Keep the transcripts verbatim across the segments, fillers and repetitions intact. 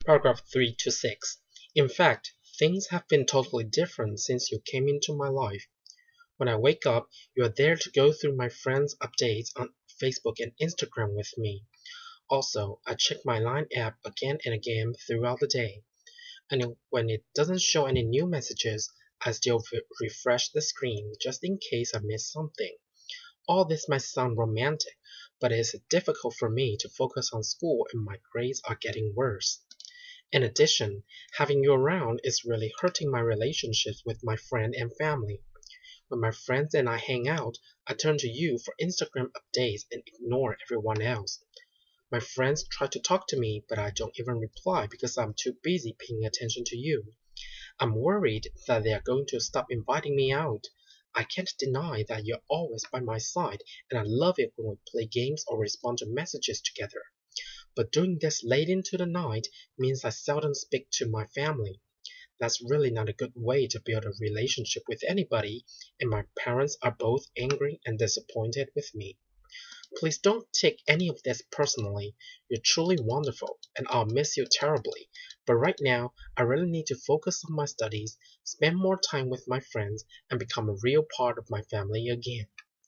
Paragraph three to six. In fact, things have been totally different since you came into my life. When I wake up, you are there to go through my friends' updates on Facebook and Instagram with me. Also, I check my Line app again and again throughout the day. And when it doesn't show any new messages, I still refresh the screen just in case I miss something. All this might sound romantic, but it is difficult for me to focus on school and my grades are getting worse. In addition, having you around is really hurting my relationships with my friend and family. When my friends and I hang out, I turn to you for Instagram updates and ignore everyone else. My friends try to talk to me, but I don't even reply because I'm too busy paying attention to you. I'm worried that they are going to stop inviting me out. I can't deny that you're always by my side, and I love it when we play games or respond to messages together. But doing this late into the night means I seldom speak to my family. That's really not a good way to build a relationship with anybody, and my parents are both angry and disappointed with me. Please don't take any of this personally. You're truly wonderful, and I'll miss you terribly. But right now, I really need to focus on my studies, spend more time with my friends, and become a real part of my family again.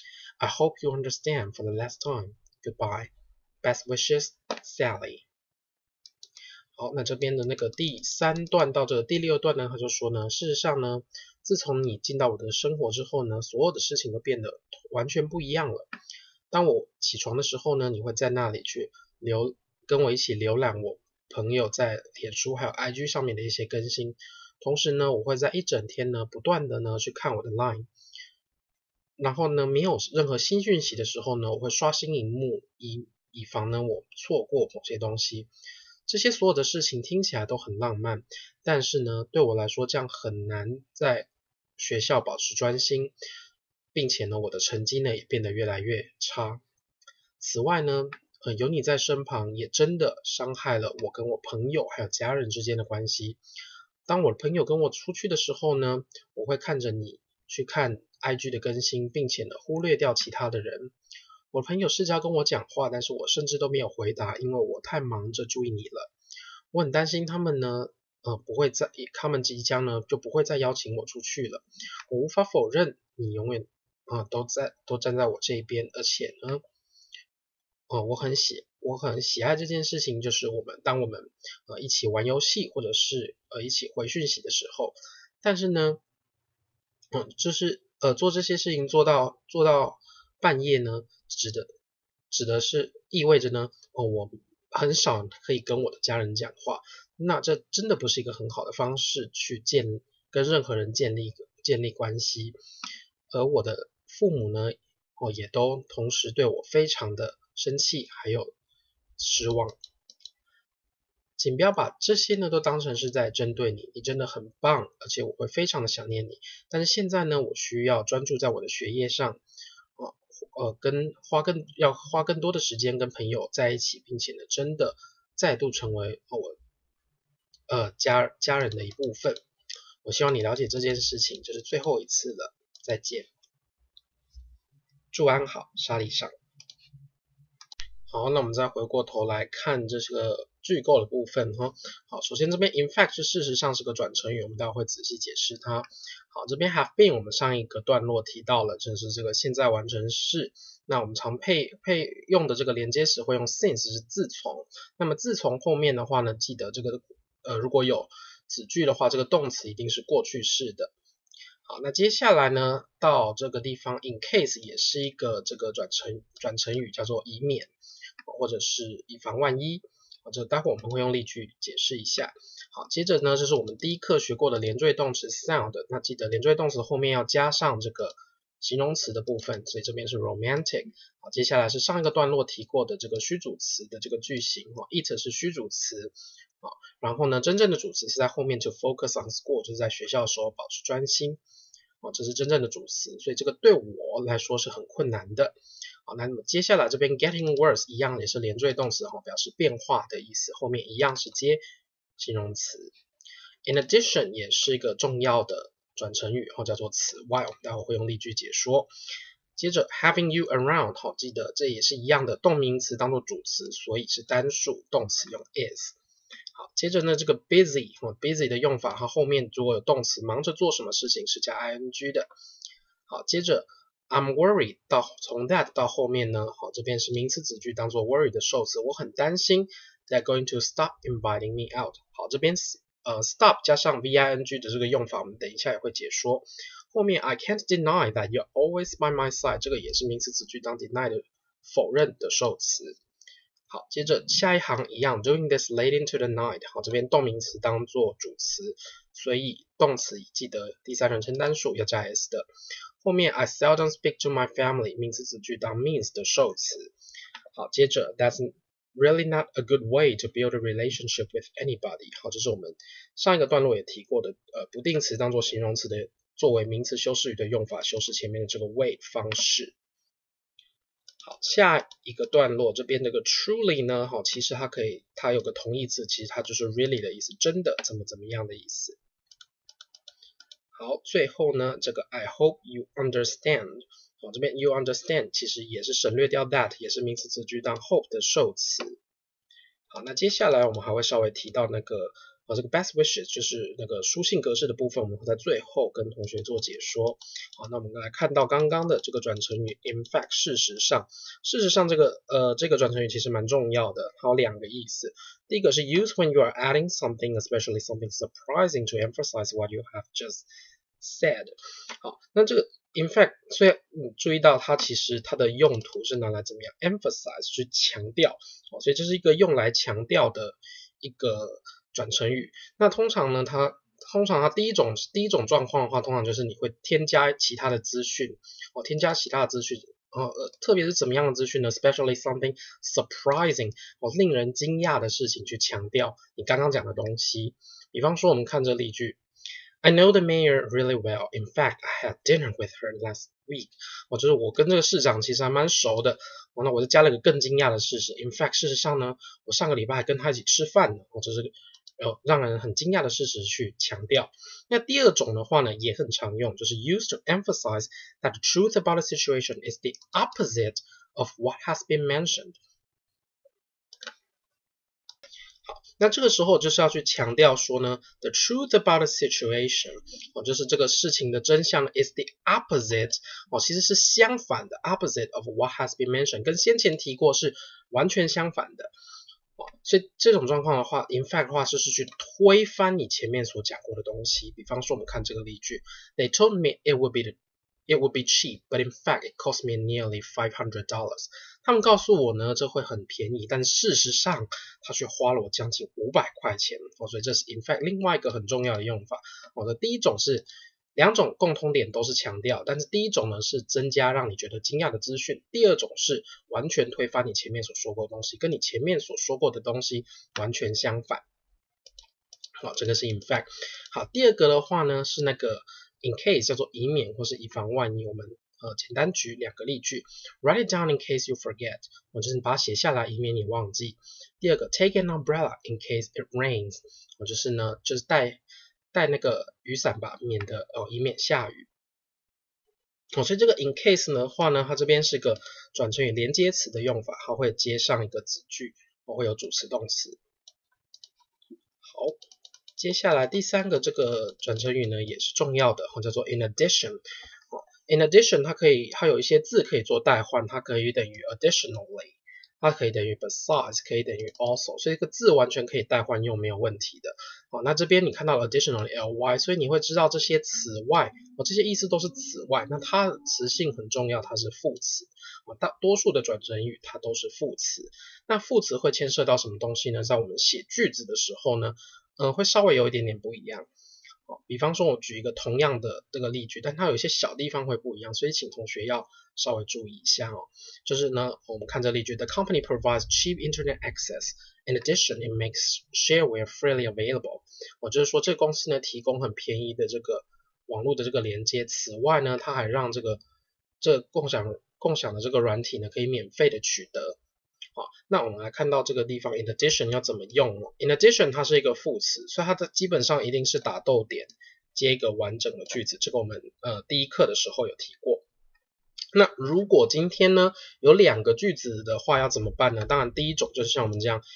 I hope you understand for the last time. Goodbye. Best wishes, Sally. 好，那这边的那个第三段到这个第六段呢，他就说呢，事实上呢，自从你进到我的生活之后呢，所有的事情都变得完全不一样了。当我起床的时候呢，你会在那里去浏跟我一起浏览我朋友在脸书还有 I G 上面的一些更新，同时呢，我会在一整天呢不断的呢去看我的 Line， 然后呢，没有任何新讯息的时候呢，我会刷新荧幕，以以防呢我错过某些东西。这些所有的事情听起来都很浪漫，但是呢，对我来说这样很难在学校保持专心，并且呢，我的成绩呢也变得越来越差。此外呢，呃，有你在身旁也真的伤害了我跟我朋友还有家人之间的关系。当我的朋友跟我出去的时候呢，我会看着你去看 I G 的更新，并且呢忽略掉其他的人。我的朋友试着要跟我讲话，但是我甚至都没有回答，因为我太忙着注意你了。我很担心他们呢，呃，不会再，他们即将呢就不会再邀请我出去了。我无法否认你永远啊、呃、都在都站在我这一边，而且呢，呃，我很喜我很喜爱这件事情，就是我们当我们呃一起玩游戏或者是呃一起回讯息的时候，但是呢，嗯、呃，就是呃做这些事情做到做到半夜呢。指的指的是意味着呢，哦，我很少可以跟我的家人讲话，那这真的不是一个很好的方式去建跟任何人建立建立关系，而我的父母呢，哦，也都同时对我非常的生气，还有失望。请不要把这些呢都当成是在针对你，你真的很棒，而且我会非常的想念你。但是现在呢，我需要专注在我的学业上。呃，跟花更要花更多的时间跟朋友在一起，并且呢，真的再度成为我呃家家人的一部分。我希望你了解这件事情，这是最后一次了，再见。祝安好，莎莉莎。好，那我们再回过头来看这个句构的部分哈。好，首先这边 in fact 是事实上是个转成语，我们待会会仔细解释它。好，这边 have been 我们上一个段落提到了，就是这个现在完成式。那我们常配配用的这个连接词会用 since 是自从。那么自从后面的话呢，记得这个呃如果有子句的话，这个动词一定是过去式的。好，那接下来呢，到这个地方 in case 也是一个这个转成转成语，叫做以免。或者是以防万一，这待会我们会用例句解释一下。好，接着呢，这是我们第一课学过的连缀动词 sound， 那记得连缀动词后面要加上这个形容词的部分，所以这边是 romantic。好，接下来是上一个段落提过的这个虚主词的这个句型 ，it 是虚主词，好，然后呢，真正的主词是在后面，就 focus on school， 就是在学校的时候保持专心，哦，这是真正的主词，所以这个对我来说是很困难的。好，那么接下来这边 getting worse 一样也是连缀动词，表示变化的意思，后面一样是接形容词。In addition 也是一个重要的转成语，叫做此外，我们待会会用例句解说。接着 having you around， 好，记得这也是一样的动名词当做主词，所以是单数，动词用 is。 好，接着呢，这个 busy 哦 busy 的用法，它后面如果有动词忙着做什么事情是加 ing 的。好，接着 I'm worried 到从 that 到后面呢，好，这边是名词子句当做 worry 的受词，我很担心 they're going to stop inviting me out。好，这边呃 stop 加上 V-I-N-G 的这个用法，我们等一下也会解说。后面 I can't deny that you're always by my side， 这个也是名词子句当 deny 的否认的受词。好，接着下一行一样 ，doing this late into the night。好，这边动名词当做主词，所以动词记得第三人称单数要加 s 的。后面 I seldom speak to my family， 名词子句当 means 的受词。好，接着 that's really not a good way to build a relationship with anybody。好，这是我们上一个段落也提过的，呃，不定词当做形容词的，作为名词修饰语的用法，修饰前面的这个 way 方式。好，下一个段落这边这个 truly 呢，好，其实它可以，它有个同义字，其实它就是 really 的意思，真的怎么怎么样的意思。好，最后呢，这个 I hope you understand， 好，这边 you understand 其实也是省略掉 that， 也是名词子句当 hope 的受词。好，那接下来我们还会稍微提到那个呃这个 best wishes， 就是那个书信格式的部分，我们会在最后跟同学做解说。好，那我们来看到刚刚的这个转成语 in fact， 事实上，事实上这个呃这个转成语其实蛮重要的，它有两个意思。第一个是 use when you are adding something, especially something surprising, to emphasize what you have just said。好，那这个 in fact， 所以你注意到它其实它的用途是拿来怎么样 emphasize 去强调，好，所以这是一个用来强调的一个转成语。那通常呢，它通常它第一种第一种状况的话，通常就是你会添加其他的资讯，哦，添加其他的资讯，呃，特别是怎么样的资讯呢 ？Especially something surprising， 哦，令人惊讶的事情去强调你刚刚讲的东西。比方说，我们看这例句。I know the mayor really well. In fact, I had dinner with her last week. 哦，就是我跟这个市长其实还蛮熟的。哦，那我就加了一个更惊讶的事实。In fact， 事实上呢，我上个礼拜还跟他一起吃饭呢。哦，这是呃让人很惊讶的事实去强调。那第二种的话呢，也很常用，就是 used to emphasize that the truth about a situation is the opposite of what has been mentioned。好，那这个时候就是要去强调说呢 ，the truth about a situation， 哦，就是这个事情的真相 is the opposite， 哦，其实是相反的 opposite of what has been mentioned， 跟先前提过是完全相反的。哦，所以这种状况的话 ，in fact 的话就是去推翻你前面所讲过的东西。比方说，我们看这个例句 ，They told me it would be the It would be cheap, but in fact, it cost me nearly five hundred dollars. 他们告诉我呢，这会很便宜，但事实上，它却花了我将近五百块钱。哦，所以这是 in fact 另外一个很重要的用法。我的第一种是两种共通点都是强调，但是第一种呢是增加让你觉得惊讶的资讯，第二种是完全推翻你前面所说过的东西，跟你前面所说过的东西完全相反。好，这个是 in fact。好，第二个的话呢是那个。in case 叫做以免或是以防万一，我们呃简单举两个例句 ，write it down in case you forget， 我就是把它写下来，以免你忘记。第二个 take an umbrella in case it rains， 我就是呢就是带带那个雨伞吧，免得哦以免下雨。哦，所以这个 in case 的话呢，它这边是个转成语连接词的用法，它会接上一个子句，我会有主词动词。好。接下来第三个这个转成语呢也是重要的，叫做 in addition。in addition 它可以它有一些字可以做代换，它可以等于 additionally， 它可以等于 besides， 可以等于 also， 所以这个字完全可以代换用没有问题的。好，那这边你看到 additionally ly， 所以你会知道这些此外，哦，这些意思都是此外，那它的词性很重要，它是副词。大多数的转成语它都是副词。那副词会牵涉到什么东西呢？在我们写句子的时候呢？呃，会稍微有一点点不一样。哦，比方说，我举一个同样的这个例句，但它有一些小地方会不一样，所以请同学要稍微注意一下哦。就是呢，我们看这例句 ，The company provides cheap internet access. In addition, it makes shareware freely available. 我就是说，这个公司呢提供很便宜的这个网络的这个连接。此外呢，它还让这个这共享共享的这个软体呢可以免费的取得。好，那我们来看到这个地方 in addition 要怎么用呢？ in addition 它是一个副词，所以它的基本上一定是打逗点接一个完整的句子，这个我们呃第一课的时候有提过。那如果今天呢有两个句子的话要怎么办呢？当然第一种就是像我们这样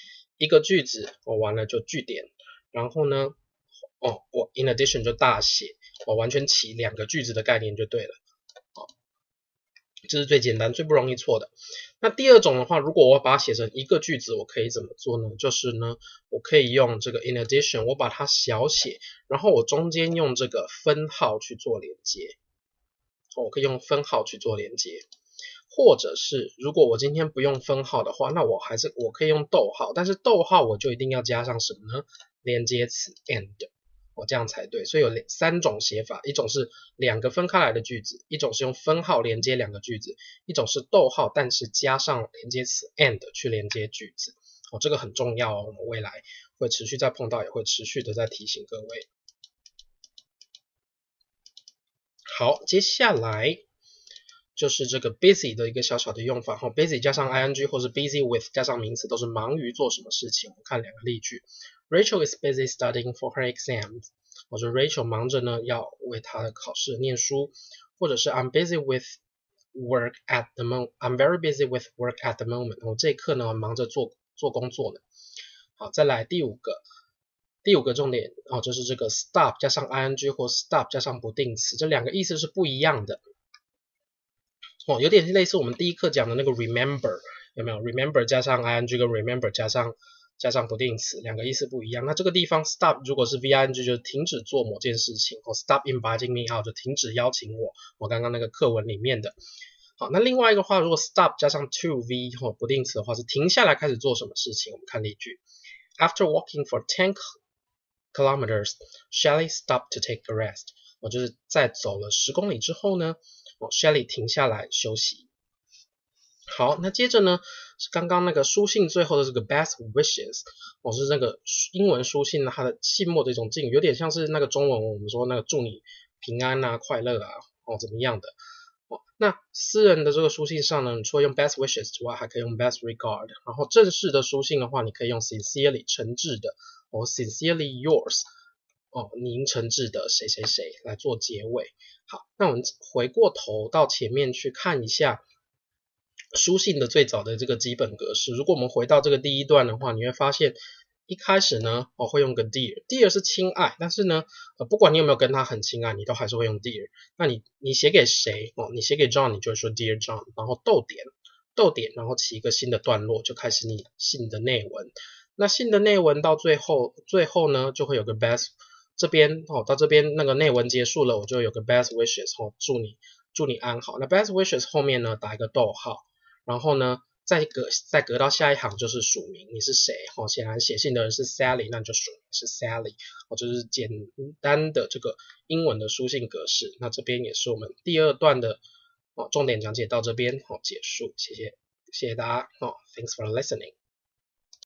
一个句子，我完了就句点，然后呢，哦，我 in addition 就大写，我完全起两个句子的概念就对了。哦，这是最简单、最不容易错的。那第二种的话，如果我把它写成一个句子，我可以怎么做呢？就是呢，我可以用这个 in addition， 我把它小写，然后我中间用这个分号去做连接。我可以用分号去做连接，或者是如果我今天不用分号的话，那我还是我可以用逗号，但是逗号我就一定要加上什么呢？连接词 and， 我这样才对。所以有三种写法，一种是两个分开来的句子，一种是用分号连接两个句子，一种是逗号但是加上连接词 and 去连接句子。哦，这个很重要哦，我们未来会持续再碰到，也会持续的再提醒各位。好，接下来就是这个 busy 的一个小小的用法。哦 busy 加上 ing 或是 busy with 加上名词都是忙于做什么事情。我们看两个例句。Rachel is busy studying for her exams。我说 Rachel 忙着呢要为她的考试念书，或者是 I'm busy with work at the moment. I'm very busy with work at the moment。我这一刻呢忙着做做工作呢。好，再来第五个。第五个重点哦，就是这个 stop 加上 ing 或 stop 加上不定词，这两个意思是不一样的。哦，有点类似我们第一课讲的那个 remember， 有没有 ？remember 加上 ing 跟 remember 加上加上不定词，两个意思不一样。那这个地方 stop 如果是 ving 就是停止做某件事情，或 stop inviting me out 就停止邀请我。我刚刚那个课文里面的。好，那另外一个话，如果 stop 加上 to v 或不定词的话，是停下来开始做什么事情？我们看例句 ：After walking for ten kilometers, Shelly stopped to take a rest。我就是在走了十公里之后呢，哦 ，Shelly 停下来休息。好，那接着呢是刚刚那个书信最后的这个 best wishes， 我、哦、是那个英文书信它的信末的一种敬语，有点像是那个中文我们说那个祝你平安啊、快乐啊，哦怎么样的。哦，那私人的这个书信上呢，你除了用 best wishes 之外，还可以用 best regard。然后正式的书信的话，你可以用 sincerely 诚挚的。哦 ，sincerely yours， 哦，您诚挚的谁谁谁来做结尾。好，那我们回过头到前面去看一下书信的最早的这个基本格式。如果我们回到这个第一段的话，你会发现一开始呢，哦会用个 dear，dear 是亲爱，但是呢，呃不管你有没有跟他很亲爱，你都还是会用 dear。那你你写给谁？哦，你写给 John， 你就会说 dear John， 然后逗点逗点，然后起一个新的段落，就开始你信的内文。那信的内文到最后，最后呢就会有个 best， 这边哦到这边那个内文结束了，我就有个 best wishes 哦，祝你祝你安好。那 best wishes 后面呢打一个逗号，然后呢再隔再隔到下一行就是署名，你是谁？哦，显然写信的人是 Sally， 那你就署名是 Sally， 哦，就是简单的这个英文的书信格式。那这边也是我们第二段的哦重点讲解到这边哦结束，谢谢谢谢大家哦 ，Thanks for listening。